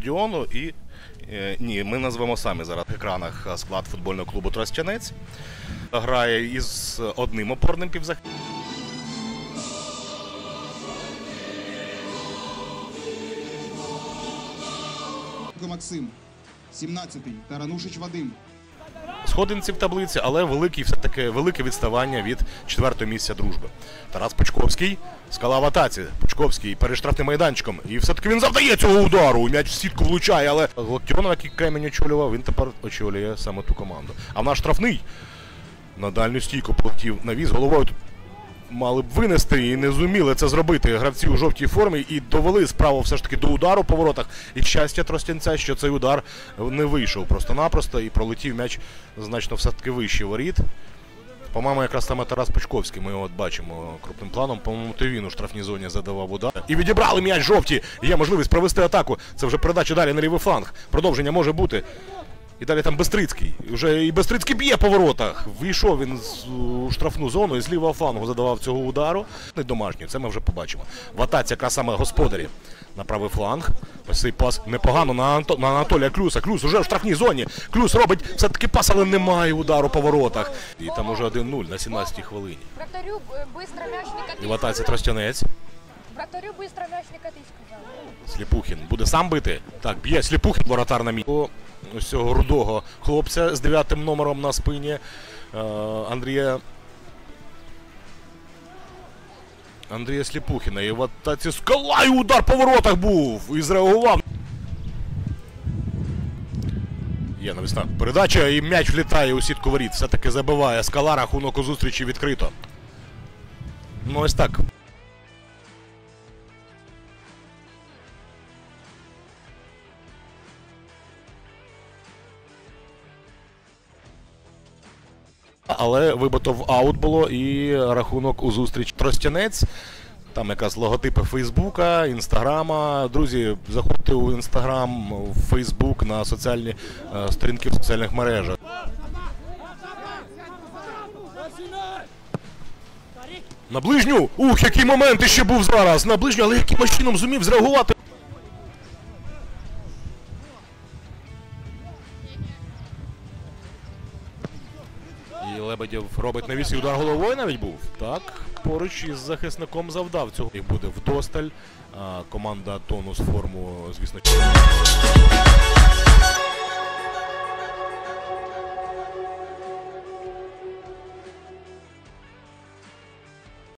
стадіону і... Ні, ми назвемо самі зараз на екранах склад футбольного клубу «Тростянець». Грає із одним опорним півзахисником. Максим, 17-й, Таранушич Вадим. Сходинці в таблиці, але все-таки велике відставання від 4-го місця Дружби. Тарас Пучковський, Скала в атаці. Пучковський перед штрафним майданчиком. І все-таки він завдає цього удару. М'яч в сітку влучає, але Локтіонов, який Кремінь очолював, він тепер очолює саме ту команду. А в наш штрафний на дальню стійку полетів навіс. Головою тут мали б винести і не зуміли це зробити гравці у жовтій формі і довели справу все ж таки до удару по воротах. І щастя Тростянця, що цей удар не вийшов просто-напросто і пролетів м'яч значно все-таки вище воріт. По-моєму, якраз саме Тарас Пучковський, ми його от бачимо крупним планом. По-моєму, то він у штрафній зоні задавав удар. І відібрали м'яч жовті. Є можливість провести атаку. Це вже передача далі на лівий фланг. Продовження може бути. І далі там Бестрицький. Вже і Бестрицький б'є по воротах. Вийшов він у штрафну зону і з лівого флангу задавав цього удару. Домашній, це ми вже побачимо. В атаці якраз саме господарі на правий фланг. Ось цей пас непогано на Анатолія Клюса. Клюс уже в штрафній зоні. Клюс робить все-таки пас, але немає удару по воротах. І там уже 1-0 на 17-й хвилині. Вратарю быстро мяч не катись. І в атаці Тростянець. Вратарю быстро мяч не катись, сказав. Сліпухін буде сам бити. Так, б'є Сліпухін, воротар на місці. Ось цього рудого хлопця з 9-м номером на спині Андрія Сліпухіна. І в атаці Скала, і удар по воротах був. І зреагував. Є навісна передача, і м'яч влітає у сітку воріт. Все-таки забиває Скала, рахунок у зустрічі відкрито. Ну ось так. Але вибито в аут було і рахунок у зустріч. Тростянець, там якраз логотипи Фейсбука, Інстаграма. Друзі, заходьте у Інстаграм, у Фейсбук, на соціальні сторінки в соціальних мережах. На ближню! Ух, який момент іще був зараз! На ближню, але яким чином зумів зреагувати? І Лебедєв робить навіс, і удар головою навіть був. Так, поруч із захисником завдав цього. І буде вдосталь. Команда Тонус форму, звісно.